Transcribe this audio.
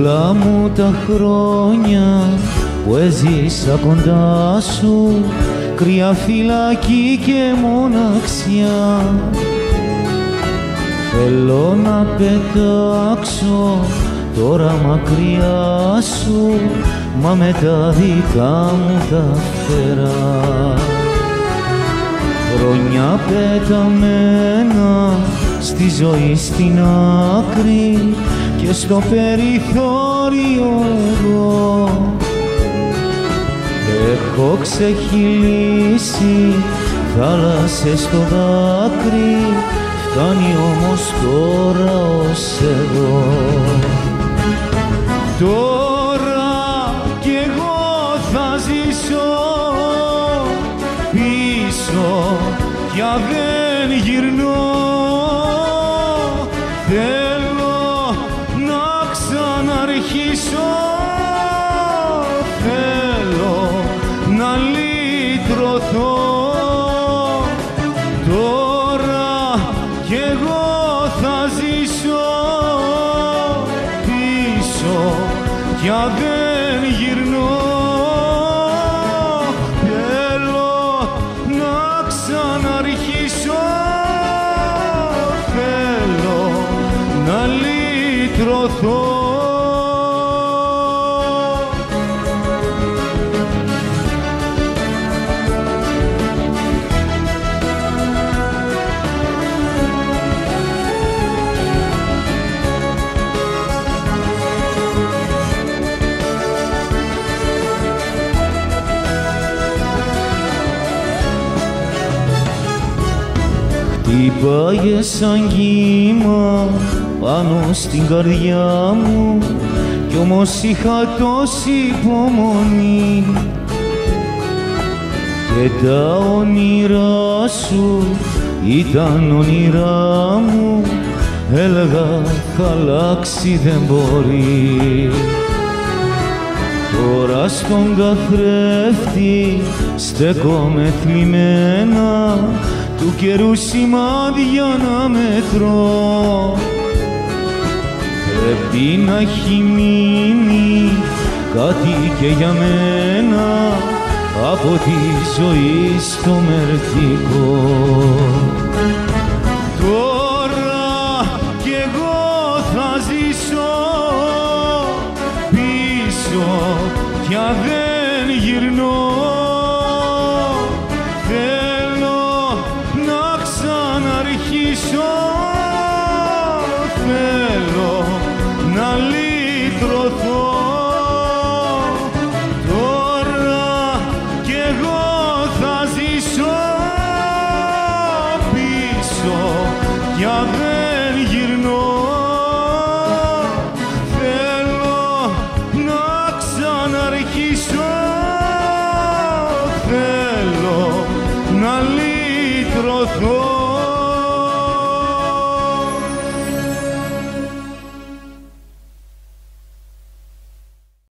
Όλα μου τα χρόνια που έζησα κοντά σου, κρύα φυλακή και μοναξιά, θέλω να πετάξω τώρα μακριά σου, μα με τα δικά μου τα φτερά. Χρόνια πεταμένα στη ζωή στην άκρη και στο περιθώριο εγώ έχω ξεχυλήσει θάλασσες στο δάκρυ, φτάνει όμως τώρα ως εδώ. Τώρα κι εγώ θα ζήσω πίσω, πια δεν γυρνώ, θέλω να ξαναρχίσω, θέλω να λυτρωθώ. Τώρα κι εγώ θα ζήσω πίσω, πια δεν γυρνώ, θέλω να ξαναρχίσω, θέλω να λυτρωθώ. Χτύπαγε σαν κύμα πάνω στην καρδιά μου κι όμως είχα τόση υπομονή και τα όνειρά σου ήταν όνειρά μου, έλεγα θα αλλάξει δεν μπορεί. Τώρα στον καθρέφτη στέκομαι θλιμμένα, του καιρού σημάδια να μετρώ. Πρέπει να έχει μείνει κάτι και για μένα από τη ζωή στο μερτικό. Τώρα κι εγώ θα ζήσω πίσω, πια δεν γυρνώ, θέλω να ξαναρχίσω, θέλω να λυτρωθώ. Τώρα κι εγώ θα ζήσω πίσω, πια δεν γυρνώ, θέλω να ξαναρχίσω, θέλω να λυτρωθώ.